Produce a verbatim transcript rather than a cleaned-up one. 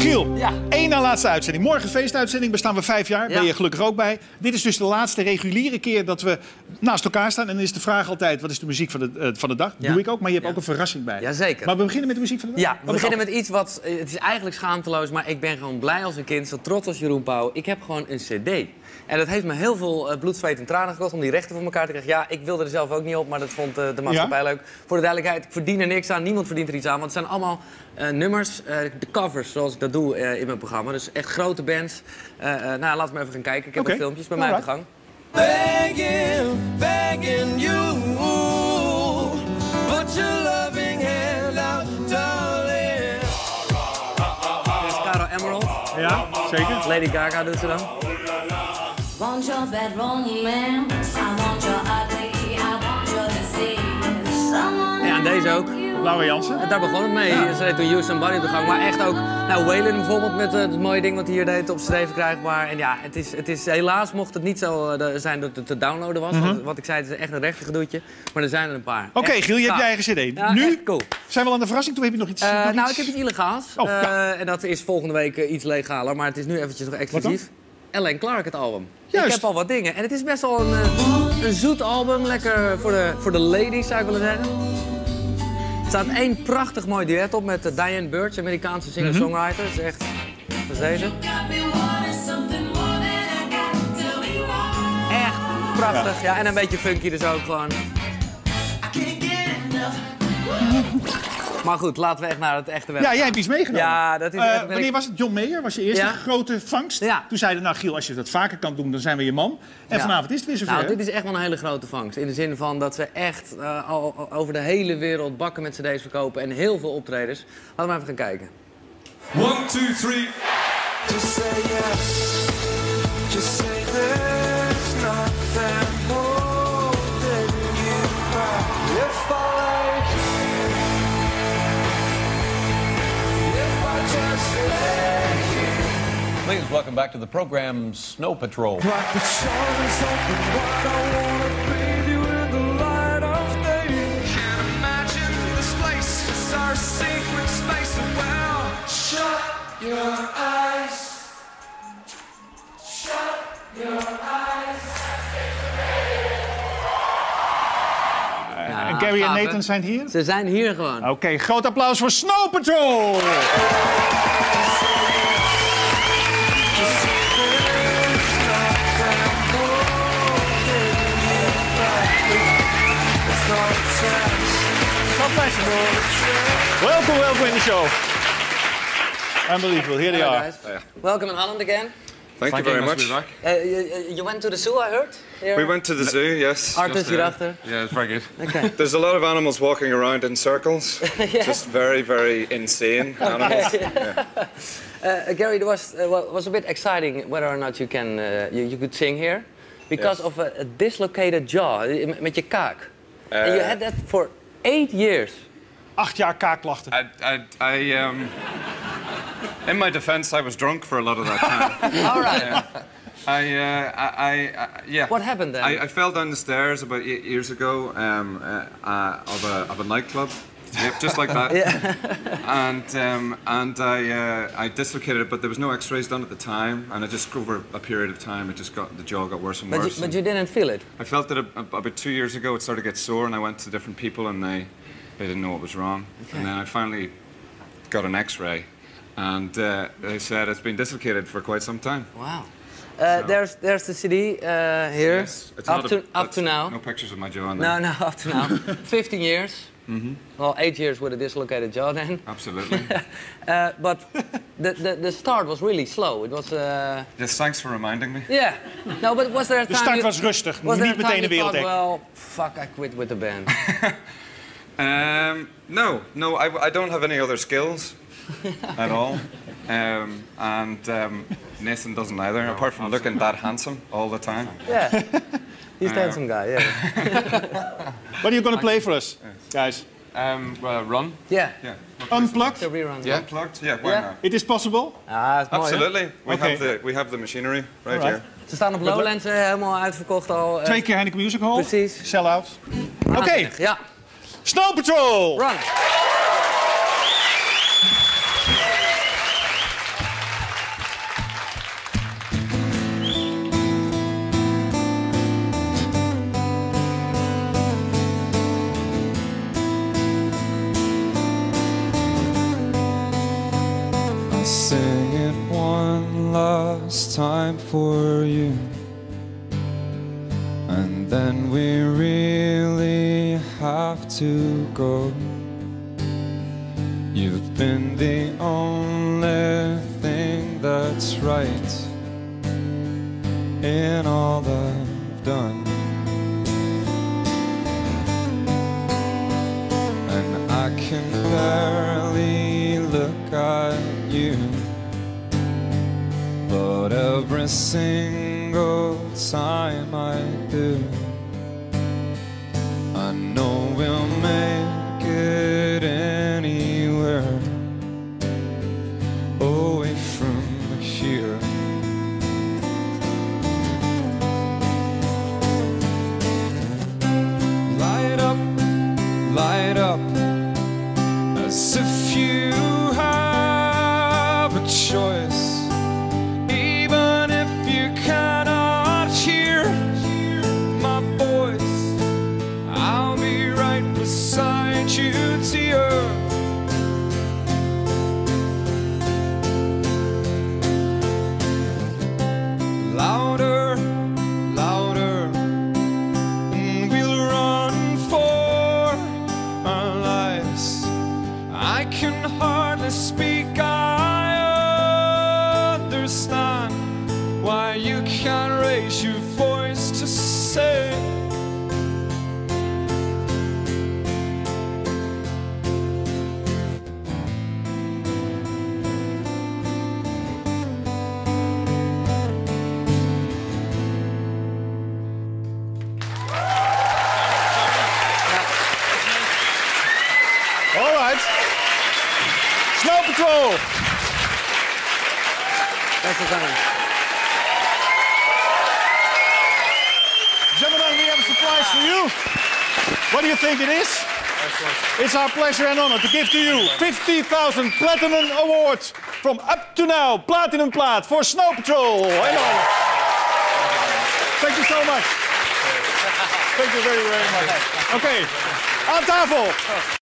Giel, Ja. één na laatste uitzending. Morgen feestuitzending, bestaan we vijf jaar. Ja. Ben je gelukkig ook bij. Dit is dus de laatste reguliere keer dat we naast elkaar staan. En dan is de vraag altijd, wat is de muziek van de, uh, van de dag? Ja. Doe ik ook, maar je hebt Ja. ook een verrassing bij. Jazeker. Maar we beginnen met de muziek van de dag? Ja, we Wat beginnen is met iets wat... uh, Het is eigenlijk schaamteloos, maar ik ben gewoon blij als een kind. Zo trots als Jeroen Pauw. Ik heb gewoon een cd. En dat heeft me heel veel uh, bloed, zweet en tranen gekost om die rechten voor elkaar te krijgen. Ja, ik wilde er zelf ook niet op, maar dat vond uh, de maatschappij Ja? leuk. Voor de duidelijkheid, ik verdien er niks aan. Niemand verdient er iets aan, want het zijn allemaal uh, nummers, uh, de covers, zoals ik dat doe uh, in mijn programma. Dus echt grote bands. Uh, uh, nou, laten we even gaan kijken. Ik heb Oké. wat filmpjes bij mij op de gang. Begging, begging you, put your loving hand out, darling. Dit is Caro Emerald. Ja, zeker. Lady Gaga doet ze dan. Want your bad romance, I want your ugly, I want your disease. Someone Ja, en deze ook. Laura Jansen. En daar begon het mee. Ja. Ze deed toen You Somebody op de gang. Maar echt ook, nou, Waylon bijvoorbeeld met uh, het mooie ding wat hij hier deed op streven krijgbaar. En ja, het is, het is, helaas mocht het niet zo uh, de- zijn dat het te downloaden was. Want wat ik zei, het is echt een rechte gedoetje. Maar er zijn er een paar. Oké, Echt Giel, je hebt gaaf. je eigen cd. Ja, Nu echt cool. zijn we al aan de verrassing. Toen heb je nog iets... Uh, nog nou, iets... ik heb iets illegaals. Oh, Uh, ja. En dat is volgende week uh, iets legaler. Maar het is nu eventjes nog exclusief. Alain Clark, het album. Juist. Ik heb al wat dingen. En het is best wel een, uh, een zoet album. Lekker voor de, voor de ladies, zou ik willen zeggen. Er staat één prachtig mooi duet op met uh, Diane Birch, Amerikaanse singer-songwriter. Dat is echt... Dat is deze. Echt prachtig. Ja. En een beetje funky dus ook gewoon. Maar goed, laten we echt naar het echte werk Ja, jij gaan. hebt iets meegenomen. Ja, dat is Eh, echt... ben wanneer ik- was het? John Mayer was je eerste Ja. grote vangst. Ja. Toen zeiden nou Giel, als je dat vaker kan doen, dan zijn we je man. En Ja. vanavond is het weer zover. Nou, hè? dit is echt wel een hele grote vangst. In de zin van dat ze echt uh, al, al over de hele wereld bakken met cd's verkopen en heel veel optredens. Laten we maar even gaan kijken. One, two, three. Just say yes. Just say there's nothing holding you back. If I like you, if I just let you. Please welcome back to the program Snow Patrol. Like the sun is open wide, I wanna bathe you in the light of day. Can't imagine this place, it's our secret space. Well, shut your eyes. Shut your eyes. Ja, En Gary en gaaf, hè? Nathan zijn hier. Ze zijn hier gewoon. Oké, groot applaus voor Snow Patrol! Welcome, welcome in the show. Unbelievable, here they Hello, are. guys. Welcome in Holland again. Thank, you very much. Uh, you, you went to the zoo, I heard? Here? We went to the zoo, yes. Artis hierachter. Yeah, it's very good. Okay. There's a lot of animals walking around in circles. Yeah. Just very, very insane animals. Yeah. Uh, Gary, it was uh, well, was a bit exciting whether or not you can uh, you, you could sing here because Yes. of a, a dislocated jaw uh, met je kaak. Uh, And you had that for eight years. Acht jaar kaakklachten. I, I, I, um, in my defense, I was drunk for a lot of that time. All right. Yeah. I, uh, I, I, I, yeah. What happened then? I, I fell down the stairs about eight years ago um, uh, uh, of, a, of a nightclub. Yep, just like that. Yeah. And um, and I uh, I dislocated it, but there was no X-rays done at the time, and I just over a period of time, it just got the jaw got worse and But you, worse. but you didn't feel it. I felt it a, a, about two years ago. It started to get sore, and I went to different people, and they they didn't know what was wrong. Okay. And then I finally got an X-ray, and uh, they said it's been dislocated for quite some time. Wow. Uh, there's there's the C D uh, here. Yes, it's up not to a, up that's- to now. No pictures of my jaw on No, there. no, up to now. Fifteen years. Mm-hmm. Well, eight years with a dislocated jaw then. Absolutely. Uh, but the, the the start was really slow. It was. Uh, Yes, thanks for reminding me. yeah. No, but was there a De time? start you- was rustig, Was there niet a time meteen de you thought, werelddek. well, fuck, I quit with the band. Um, no, no, I, I don't have any other skills at all. Um, and um, Nathan doesn't either, apart from looking that handsome all the time. Yeah. He's the handsome guy. Yeah. What are you going to play for us, guys? Um, well, Run. Yeah. Yeah. Unplugged? The rerun. Yeah. Unplugged? Yeah, why Yeah. not? It is possible? Ah, is mooi, hè? Absolutely. We, Okay. have the, we have the machinery right Alright. here. Ze staan op Lowlands eh, helemaal uitverkocht al. eh, Twee keer Heineken Music Hall. Precies. Sell-out. Oké, waanzinnig. Ja. Snow Patrol! Run. sing it one last time for you, and then we really have to go. You've been the only thing that's right in all I've done. And I can barely look at you, but every single time I do, I know we'll make it anywhere away from here. Light up, light up, as if you have a choice, even if you cannot hear my voice. I'll be right beside you to your louder, louder, and we'll run for our lives. I can hardly speak, I understand why you can't raise your voice to say All right. Snow Patrol. Beste zanger. Gentlemen, we have a surprise for you. What do you think it is? It's our pleasure and honor to give to you fifty thousand Platinum Awards from Up to Now Platinum Plat for Snow Patrol. Hello. Thank you so much. Thank you very, very much. Okay, aan tafel.